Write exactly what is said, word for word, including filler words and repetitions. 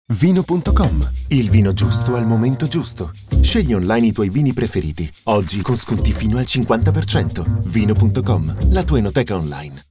Vino punto com, il vino giusto al momento giusto. Scegli online i tuoi vini preferiti. Oggi con sconti fino al cinquanta per cento. Vino punto com, la tua enoteca online.